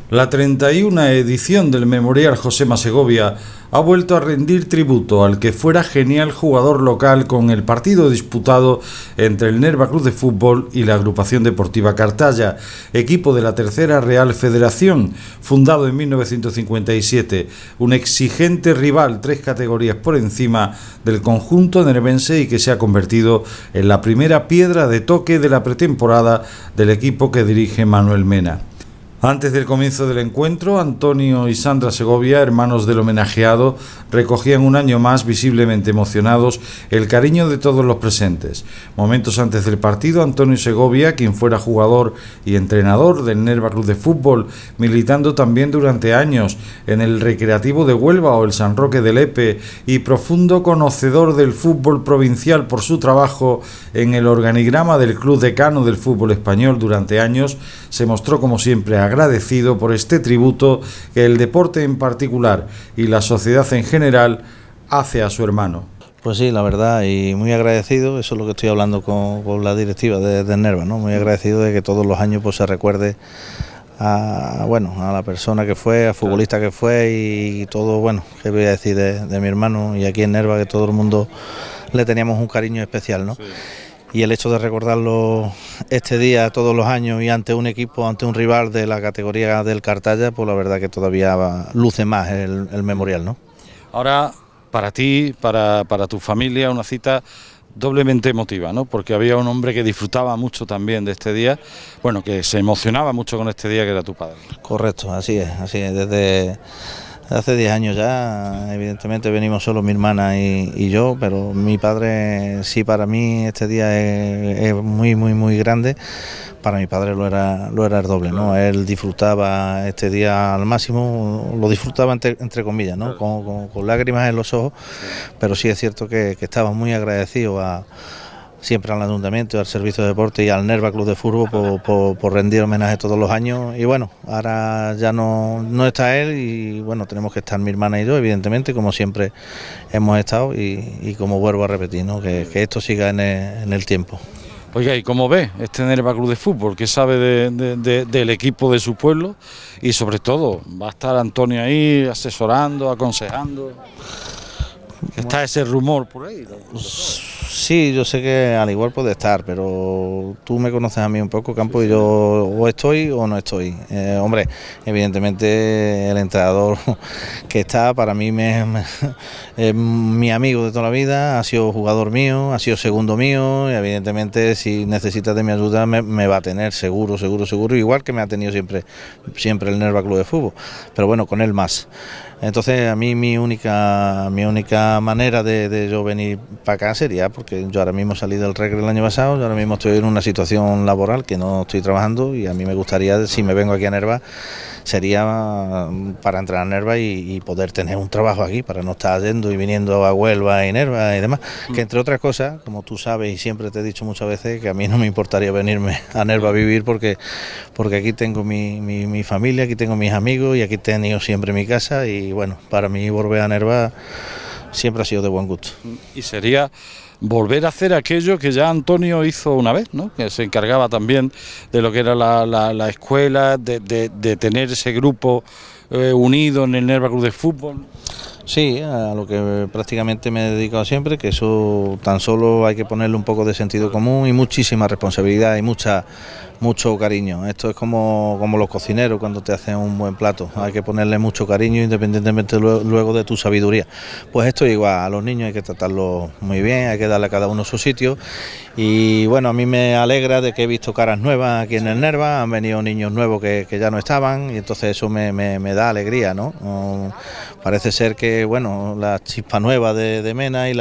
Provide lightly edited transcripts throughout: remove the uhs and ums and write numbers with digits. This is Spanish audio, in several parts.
La 31 edición del Memorial Josema Segovia ha vuelto a rendir tributo al que fuera genial jugador local con el partido disputado entre el Nerva Club de Fútbol y la Agrupación Deportiva Cartaya, equipo de la Tercera Real Federación, fundado en 1957, un exigente rival 3 categorías por encima del conjunto nervense y que se ha convertido en la primera piedra de toque de la pretemporada del equipo que dirige Manuel Mena. Antes del comienzo del encuentro, Antonio y Sandra Segovia, hermanos del homenajeado, recogían un año más, visiblemente emocionados, el cariño de todos los presentes. Momentos antes del partido, Antonio Segovia, quien fuera jugador y entrenador del Nerva Club de Fútbol, militando también durante años en el Recreativo de Huelva o el San Roque de Lepe, y profundo conocedor del fútbol provincial por su trabajo en el organigrama del Club Decano del Fútbol Español durante años, se mostró como siempre agradecido por este tributo que el deporte en particular y la sociedad en general hace a su hermano. Pues sí, la verdad, y muy agradecido, eso es lo que estoy hablando con la directiva de Nerva, ¿no? Muy agradecido de que todos los años pues se recuerde a la persona que fue, al futbolista que fue y todo, bueno, qué voy a decir de mi hermano, y aquí en Nerva que todo el mundo le teníamos un cariño especial, ¿no? Sí. Y el hecho de recordarlo este día todos los años y ante un equipo, ante un rival de la categoría del Cartaya, pues la verdad que todavía luce más el memorial, ¿no? Ahora, para ti, para tu familia, una cita doblemente emotiva, ¿no? Porque había un hombre que disfrutaba mucho también de este día, bueno, que se emocionaba mucho con este día, que era tu padre. Correcto, así es, desde hace 10 años ya, evidentemente venimos solo mi hermana y yo, pero mi padre, sí, para mí este día es muy grande. Para mi padre lo era el doble, ¿no? Él disfrutaba este día al máximo, lo disfrutaba entre comillas, ¿no? Con lágrimas en los ojos, pero sí es cierto que estaba muy agradecido siempre al Ayuntamiento, al Servicio de Deporte y al Nerva Club de Fútbol por rendir homenaje todos los años. Y bueno, ahora ya no está él y bueno, tenemos que estar mi hermana y yo, evidentemente, como siempre hemos estado y como vuelvo a repetir, ¿no? Que esto siga en el tiempo. Oiga, ¿y cómo ve este Nerva Club de Fútbol? ¿Qué sabe del equipo de su pueblo? Y sobre todo, ¿va a estar Antonio ahí asesorando, aconsejando? ¿Está ese rumor por ahí? Sí, yo sé que al igual puede estar, pero tú me conoces a mí un poco, Campo, y yo o estoy o no estoy. Hombre, evidentemente el entrenador que está para mí es mi amigo de toda la vida, ha sido jugador mío, ha sido segundo mío, y evidentemente si necesita de mi ayuda me va a tener seguro, igual que me ha tenido siempre el Nerva Club de Fútbol, pero bueno, con él más. Entonces a mí mi única manera de yo venir para acá sería, porque yo ahora mismo salí del Recre el año pasado, yo ahora mismo estoy en una situación laboral que no estoy trabajando y a mí me gustaría, si me vengo aquí a Nerva, sería para entrar a Nerva y poder tener un trabajo aquí, para no estar yendo y viniendo a Huelva y Nerva y demás, que entre otras cosas, como tú sabes y siempre te he dicho muchas veces, que a mí no me importaría venirme a Nerva a vivir porque aquí tengo mi familia, aquí tengo mis amigos y aquí he tenido siempre mi casa y bueno, para mí volver a Nerva siempre ha sido de buen gusto. Y sería volver a hacer aquello que ya Antonio hizo una vez, ¿no? Que se encargaba también de lo que era la escuela, de tener ese grupo unido en el Nerva Club de Fútbol. Sí, a lo que prácticamente me he dedicado siempre, que eso tan solo hay que ponerle un poco de sentido común y muchísima responsabilidad y mucho cariño. Esto es como los cocineros cuando te hacen un buen plato, hay que ponerle mucho cariño independientemente luego de tu sabiduría. Pues esto es igual, a los niños hay que tratarlos muy bien, hay que darle a cada uno su sitio y bueno, a mí me alegra de que he visto caras nuevas aquí en el Nerva, han venido niños nuevos que ya no estaban y entonces eso me da alegría, ¿no? Parece ser que bueno, la chispa nueva de Mena y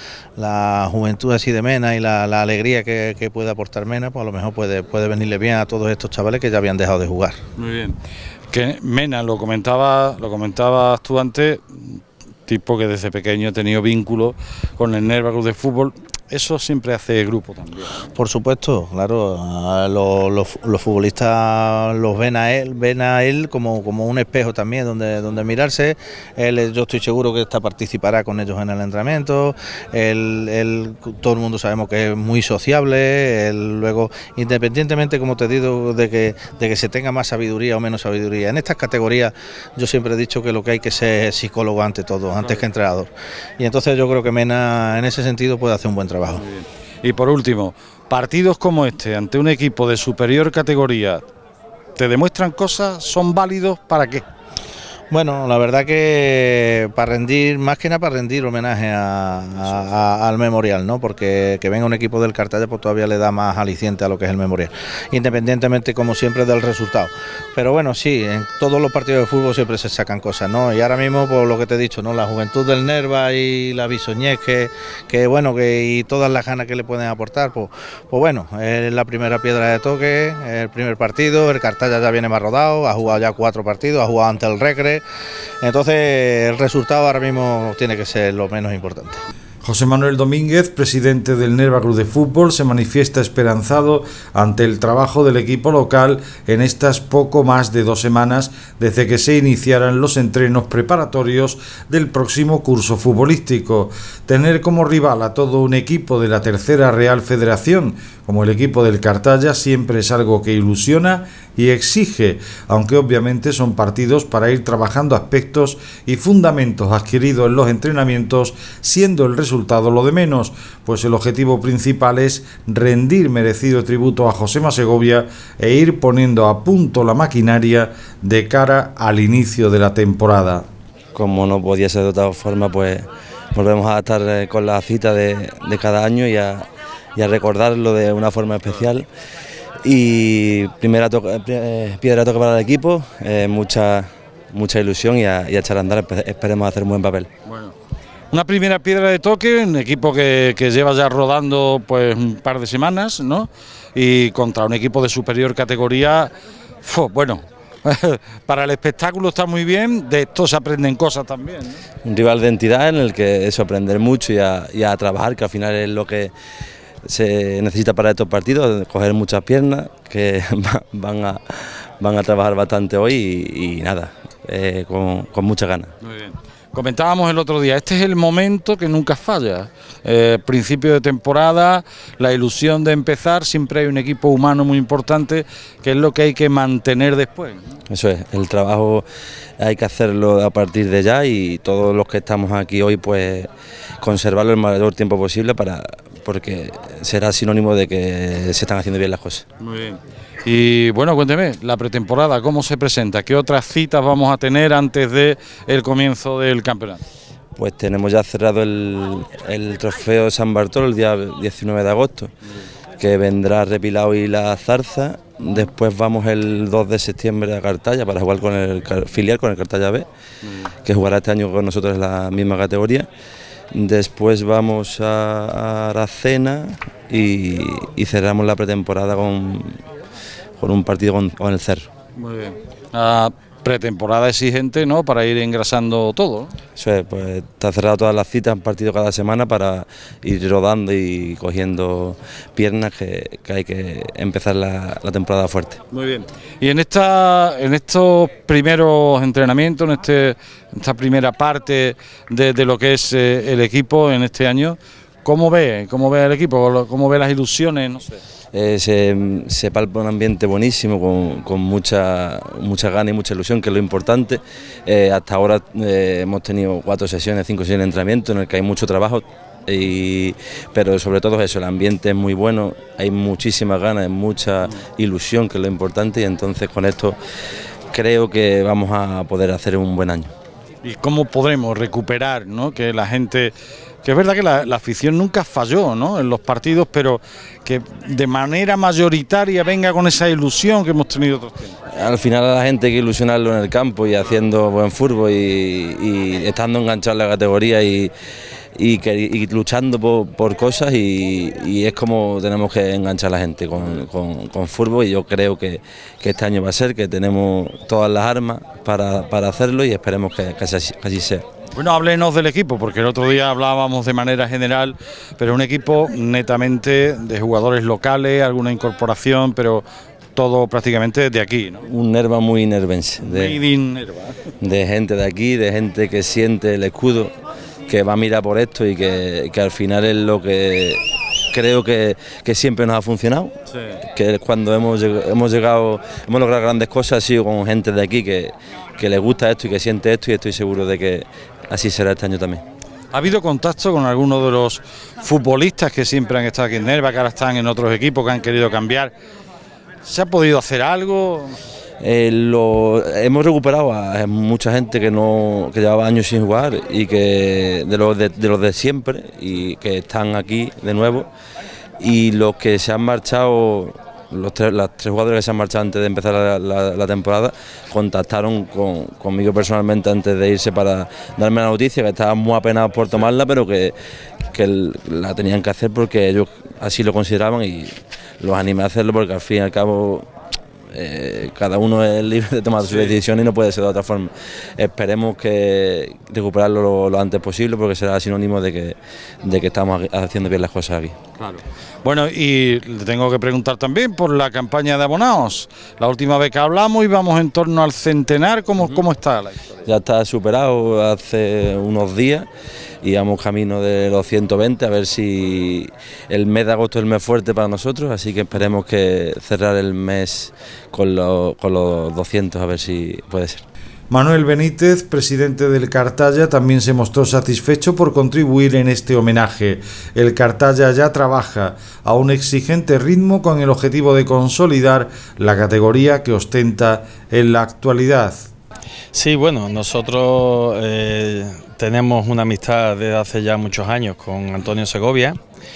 la juventud así de Mena y la alegría que puede aportar Mena, pues a lo mejor puede venirle bien a todos estos chavales que ya habían dejado de jugar. Muy bien. Que Mena, lo comentabas tú antes, tipo que desde pequeño ha tenido vínculos con el Nerva Club de Fútbol. eso siempre hace grupo también, ¿no? Por supuesto, claro, los futbolistas los ven a él como un espejo también donde mirarse. Yo estoy seguro que participará con ellos en el entrenamiento. Todo el mundo sabemos que es muy sociable. Luego, independientemente, como te digo, de que se tenga más sabiduría o menos sabiduría, en estas categorías yo siempre he dicho que lo que hay que ser es psicólogo ante todo, antes que entrenador. Y entonces yo creo que Mena en ese sentido puede hacer un buen trabajo. Muy bien. Y por último, partidos como este, ante un equipo de superior categoría, ¿te demuestran cosas? ¿Son válidos para qué? Bueno, la verdad que para rendir, más que nada para rendir homenaje al Memorial, ¿no? Porque que venga un equipo del Cartaya pues todavía le da más aliciente a lo que es el Memorial, independientemente como siempre del resultado. Pero bueno, sí, en todos los partidos de fútbol siempre se sacan cosas, ¿no? Y ahora mismo, por lo que te he dicho, ¿no? La juventud del Nerva y la Bisoñez, y todas las ganas que le pueden aportar, pues bueno, es la primera piedra de toque, el primer partido, el Cartaya ya viene más rodado, ha jugado ya 4 partidos, ha jugado ante el Recre. Entonces el resultado ahora mismo tiene que ser lo menos importante. José Manuel Domínguez, presidente del Nerva Club de Fútbol, se manifiesta esperanzado ante el trabajo del equipo local en estas poco más de 2 semanas desde que se iniciaran los entrenos preparatorios del próximo curso futbolístico. Tener como rival a todo un equipo de la Tercera Real Federación, como el equipo del Cartaya, siempre es algo que ilusiona y exige, aunque obviamente son partidos para ir trabajando aspectos y fundamentos adquiridos en los entrenamientos, siendo el resultado lo de menos, pues el objetivo principal es rendir merecido tributo a Josema Segovia e ir poniendo a punto la maquinaria de cara al inicio de la temporada. Como no podía ser de otra forma, pues volvemos a estar con la cita de cada año y a recordarlo de una forma especial. Y piedra de toque para el equipo, mucha ilusión y a echar a andar, esperemos hacer un buen papel. Bueno, una primera piedra de toque, un equipo que lleva ya rodando pues un par de semanas, ¿no? Y contra un equipo de superior categoría, bueno, para el espectáculo está muy bien, de esto se aprenden cosas también, ¿no? Un rival de entidad en el que es aprender mucho y a trabajar, que al final es lo que se necesita para estos partidos, coger muchas piernas, que van a trabajar bastante hoy y nada, con muchas ganas. Muy bien. Comentábamos el otro día, este es el momento que nunca falla, principio de temporada, la ilusión de empezar, siempre hay un equipo humano muy importante, que es lo que hay que mantener después, ¿no? Eso es, el trabajo hay que hacerlo a partir de ya y todos los que estamos aquí hoy pues conservarlo el mayor tiempo posible porque será sinónimo de que se están haciendo bien las cosas. Muy bien. Y bueno, cuénteme, la pretemporada, ¿cómo se presenta? ¿Qué otras citas vamos a tener antes del comienzo del campeonato? Pues tenemos ya cerrado el trofeo San Bartolo el día 19 de agosto, que vendrá Repilao y La Zarza. Después vamos el 2 de septiembre a Cartaya para jugar con el filial, con el Cartaya B, que jugará este año con nosotros en la misma categoría. Después vamos a Aracena y cerramos la pretemporada con un partido con el Cerro. Muy bien. Pretemporada exigente, ¿no? Para ir engrasando todo, ¿no? Eso es, pues está cerrado todas las citas, un partido cada semana para ir rodando y cogiendo piernas que hay que empezar la temporada fuerte. Muy bien. Y en estos primeros entrenamientos, en esta primera parte de lo que es el equipo en este año, ¿cómo ve el equipo? ¿Cómo ve las ilusiones? No sé. Se palpa un ambiente buenísimo, con mucha gana y mucha ilusión, que es lo importante. Hasta ahora hemos tenido 5 sesiones de entrenamiento en el que hay mucho trabajo, pero sobre todo eso, el ambiente es muy bueno, hay muchísimas ganas, mucha ilusión, que es lo importante, y entonces con esto creo que vamos a poder hacer un buen año. ¿Y cómo podremos recuperar, ¿no? Que la gente, que es verdad que la afición nunca falló, ¿no? En los partidos, pero que de manera mayoritaria venga con esa ilusión que hemos tenido otros tiempos? Al final a la gente hay que ilusionarlo en el campo y haciendo buen fútbol y estando enganchado en la categoría y luchando por cosas y es como tenemos que enganchar a la gente con fútbol, y yo creo que este año va a ser, que tenemos todas las armas para hacerlo y esperemos que así sea. Bueno, háblenos del equipo, porque el otro día hablábamos de manera general, pero un equipo netamente de jugadores locales, alguna incorporación, pero todo prácticamente de aquí, ¿no? Un Nerva muy nervense, de gente de aquí, de gente que siente el escudo, que va a mirar por esto y que al final es lo que creo que siempre nos ha funcionado, sí. Que cuando hemos logrado grandes cosas ha sido con gente de aquí que le gusta esto y que siente esto, y estoy seguro de que así será este año también. ¿Ha habido contacto con algunos de los futbolistas que siempre han estado aquí en Nerva, que ahora están en otros equipos, que han querido cambiar? ¿Se ha podido hacer algo? Hemos recuperado a mucha gente que llevaba años sin jugar y que de los de siempre, y que están aquí de nuevo, y los que se han marchado, los tres jugadores que se han marchado antes de empezar la temporada, contactaron conmigo personalmente antes de irse para darme la noticia, que estaban muy apenados por tomarla, pero que la tenían que hacer porque ellos así lo consideraban, y los animé a hacerlo porque al fin y al cabo cada uno es libre de tomar su decisión y no puede ser de otra forma. Esperemos que recuperarlo lo antes posible, porque será sinónimo de que estamos haciendo bien las cosas aquí. Claro. Bueno, y le tengo que preguntar también por la campaña de abonados. La última vez que hablamos íbamos en torno al centenar. ¿Cómo está la historia? Ya está superado hace unos días. Íbamos camino de los 120, a ver si el mes de agosto es el mes fuerte para nosotros, así que esperemos que cerrar el mes con los 200, a ver si puede ser. Manuel Benítez, presidente del Cartaya, también se mostró satisfecho por contribuir en este homenaje. El Cartaya ya trabaja a un exigente ritmo con el objetivo de consolidar la categoría que ostenta en la actualidad. Sí, bueno, nosotros tenemos una amistad desde hace ya muchos años con Antonio Segovia,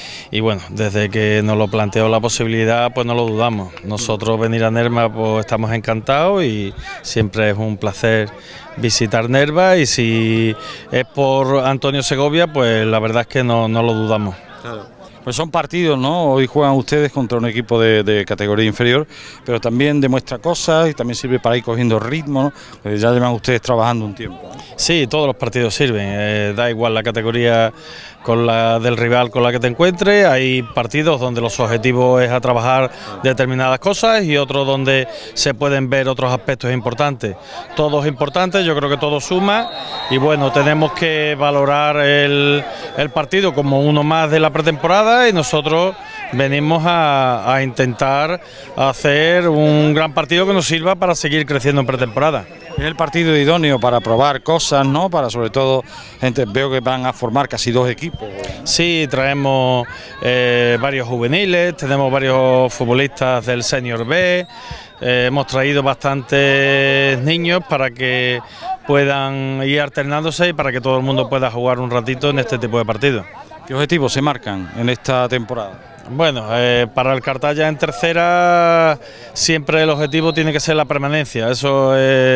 y bueno, desde que nos lo planteó la posibilidad, pues no lo dudamos. Nosotros venir a Nerva, pues estamos encantados, y siempre es un placer visitar Nerva, y si es por Antonio Segovia, pues la verdad es que no lo dudamos. Claro. Pues son partidos, ¿no? Hoy juegan ustedes contra un equipo de categoría inferior, pero también demuestra cosas y también sirve para ir cogiendo ritmo, ¿no? Pues ya llevan ustedes trabajando un tiempo, ¿no? Sí, todos los partidos sirven, da igual la categoría con la del rival con la que te encuentres. Hay partidos donde los objetivos es a trabajar determinadas cosas y otros donde se pueden ver otros aspectos importantes. Todo es importante, yo creo que todo suma, y bueno, tenemos que valorar el partido como uno más de la pretemporada, y nosotros venimos a intentar hacer un gran partido que nos sirva para seguir creciendo en pretemporada. Es el partido idóneo para probar cosas, ¿no? Para sobre todo, veo que van a formar casi 2 equipos. Sí, traemos varios juveniles, tenemos varios futbolistas del Senior B, hemos traído bastantes niños para que puedan ir alternándose y para que todo el mundo pueda jugar un ratito en este tipo de partidos. ¿Qué objetivos se marcan en esta temporada? Bueno, para el Cartaya en tercera siempre el objetivo tiene que ser la permanencia. Eso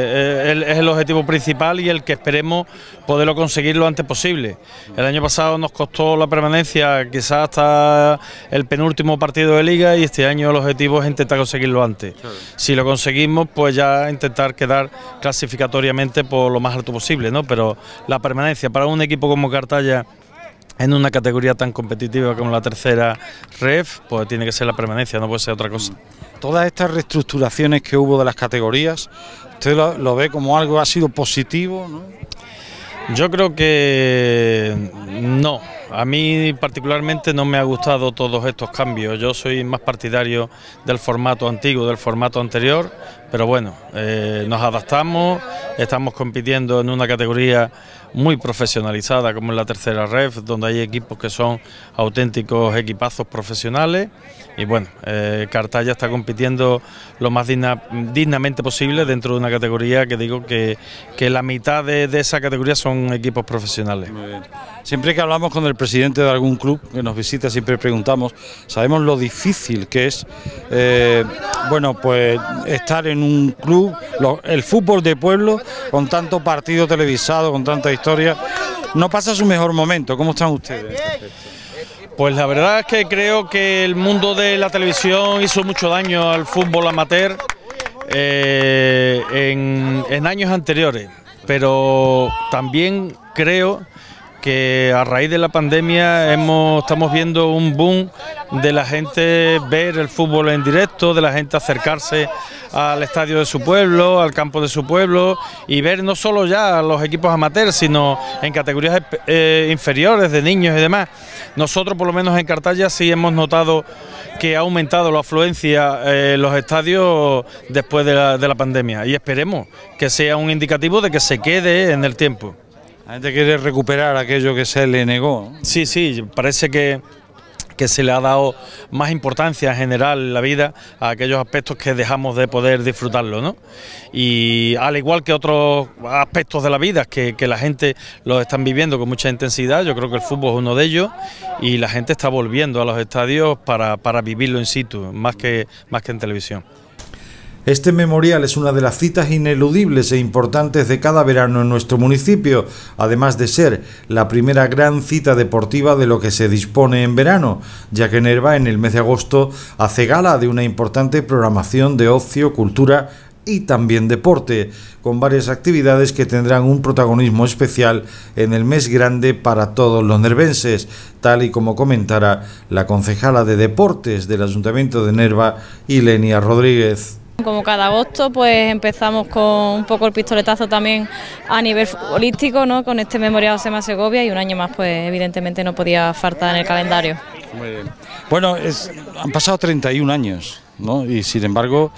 es el objetivo principal y el que esperemos poderlo conseguir lo antes posible. El año pasado nos costó la permanencia quizás hasta el penúltimo partido de liga, y este año el objetivo es intentar conseguirlo antes. Si lo conseguimos, pues ya intentar quedar clasificatoriamente por lo más alto posible, ¿no? Pero la permanencia para un equipo como Cartaya en una categoría tan competitiva como la tercera REF, pues tiene que ser la permanencia, no puede ser otra cosa. Todas estas reestructuraciones que hubo de las categorías, ¿usted lo ve como algo que ha sido positivo, ¿no? Yo creo que no. A mí particularmente no me ha gustado todos estos cambios. Yo soy más partidario del formato antiguo, del formato anterior, pero bueno, nos adaptamos, estamos compitiendo en una categoría muy profesionalizada como es la tercera REF, donde hay equipos que son auténticos equipazos profesionales, y bueno, Cartaya está compitiendo lo más dignamente posible dentro de una categoría que digo que la mitad de esa categoría son equipos profesionales. Muy bien. Siempre que hablamos con el presidente de algún club que nos visita, siempre preguntamos, sabemos lo difícil que es bueno, pues estar en un club, el fútbol de pueblo, con tanto partido televisado, con tanta historia. No pasa su mejor momento. ¿Cómo están ustedes? Pues la verdad es que creo que el mundo de la televisión hizo mucho daño al fútbol amateur en años anteriores. pero también creo que a raíz de la pandemia estamos viendo un boom de la gente ver el fútbol en directo, de la gente acercarse al estadio de su pueblo, al campo de su pueblo, y ver no solo ya los equipos amateurs, sino en categorías inferiores de niños y demás. Nosotros, por lo menos en Cartaya, sí hemos notado que ha aumentado la afluencia en los estadios después de la pandemia, y esperemos que sea un indicativo de que se quede en el tiempo. La gente quiere recuperar aquello que se le negó, ¿no? Sí, parece que se le ha dado más importancia en general en la vida a aquellos aspectos que dejamos de poder disfrutarlo, ¿no? Y al igual que otros aspectos de la vida que la gente los están viviendo con mucha intensidad, yo creo que el fútbol es uno de ellos, y la gente está volviendo a los estadios para vivirlo in situ, más que en televisión. Este memorial es una de las citas ineludibles e importantes de cada verano en nuestro municipio, además de ser la primera gran cita deportiva de lo que se dispone en verano, ya que Nerva en el mes de agosto hace gala de una importante programación de ocio, cultura y también deporte, con varias actividades que tendrán un protagonismo especial en el mes grande para todos los nervenses, tal y como comentara la concejala de Deportes del Ayuntamiento de Nerva, Ilenia Rodríguez. Como cada agosto, pues empezamos con un poco el pistoletazo también a nivel futbolístico, ¿no? Con este memorial Josema Segovia, y un año más, pues evidentemente no podía faltar en el calendario. Muy bien. Bueno, han pasado 31 años, ¿no? Y sin embargo,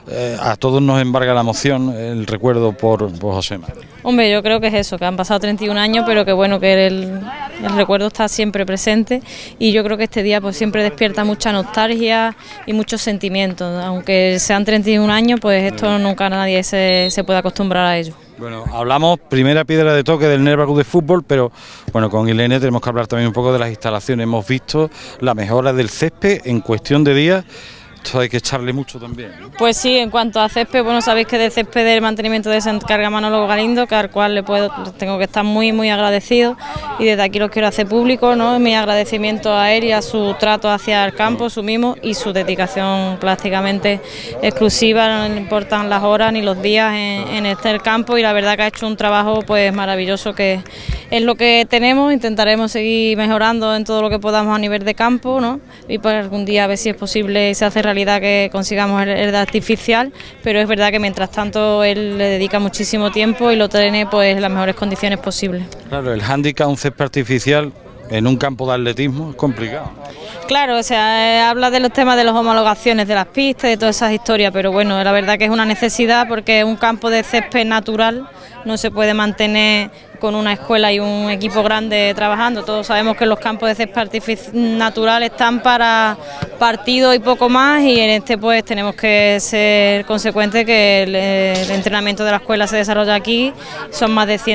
a todos nos embarga la emoción, el recuerdo por Josema. Hombre, yo creo que es eso, que han pasado 31 años, pero que bueno, que el recuerdo está siempre presente, y yo creo que este día pues siempre despierta mucha nostalgia y muchos sentimientos. Aunque sean 31 años, pues esto nunca nadie se puede acostumbrar a ello. Bueno, hablamos primera piedra de toque del Nerva Club de Fútbol, pero bueno, con Ilenia tenemos que hablar también un poco de las instalaciones. Hemos visto la mejora del césped en cuestión de días. Esto hay que echarle mucho también, ¿no? Pues sí, en cuanto a césped, bueno, sabéis que del césped del mantenimiento de se encarga Manolo Galindo, que al cual tengo que estar muy agradecido, y desde aquí lo quiero hacer público, ¿no? Mi agradecimiento a él y a su trato hacia el campo, su mimo y su dedicación prácticamente exclusiva. No le importan las horas ni los días en este campo, y la verdad que ha hecho un trabajo pues maravilloso, que es lo que tenemos. Intentaremos seguir mejorando en todo lo que podamos a nivel de campo, ¿no? Y pues algún día a ver si es posible y se hace realidad que consigamos el de artificial, pero es verdad que mientras tanto él le dedica muchísimo tiempo y lo tiene pues en las mejores condiciones posibles. Claro, el hándicap, un césped artificial en un campo de atletismo es complicado. Claro, o sea, habla de los temas de las homologaciones de las pistas, de todas esas historias, pero bueno, la verdad que es una necesidad, porque un campo de césped natural no se puede mantener con una escuela y un equipo grande trabajando. Todos sabemos que los campos de césped natural están para partidos y poco más, y en este pues tenemos que ser consecuentes que el entrenamiento de la escuela se desarrolla aquí. Son más de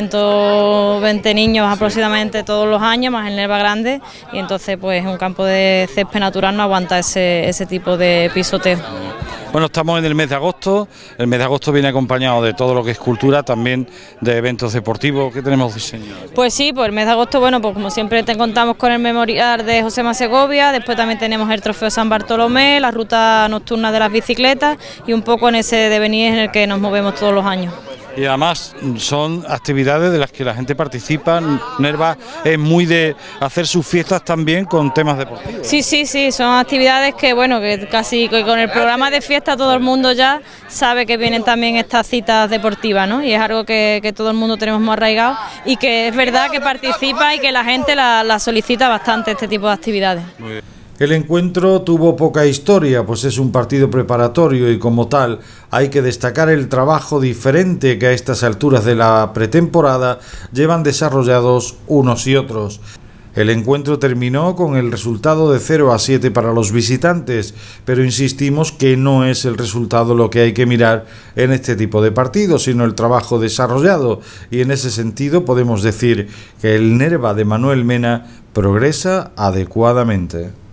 120 niños aproximadamente todos los años, más el Nerva Grande, y entonces pues un campo de césped natural no aguanta ese tipo de pisoteo. Bueno, estamos en el mes de agosto. El mes de agosto viene acompañado de todo lo que es cultura, también de eventos deportivos que tenemos diseñados. Pues sí, pues el mes de agosto, bueno, pues como siempre contamos con el memorial de Josema Segovia, después también tenemos el trofeo San Bartolomé, la ruta nocturna de las bicicletas, y un poco en ese devenir en el que nos movemos todos los años. Y además son actividades de las que la gente participa. Nerva es muy de hacer sus fiestas también con temas deportivos. Sí, son actividades que bueno, que casi que con el programa de fiesta todo el mundo ya sabe que vienen también estas citas deportivas, ¿no? Y es algo que todo el mundo tenemos muy arraigado, y que es verdad que participa y que la gente la solicita bastante, este tipo de actividades. Muy bien. El encuentro tuvo poca historia, pues es un partido preparatorio, y como tal hay que destacar el trabajo diferente que a estas alturas de la pretemporada llevan desarrollados unos y otros. El encuentro terminó con el resultado de 0-7 para los visitantes, pero insistimos que no es el resultado lo que hay que mirar en este tipo de partidos, sino el trabajo desarrollado, y en ese sentido podemos decir que el Nerva de Manuel Mena progresa adecuadamente.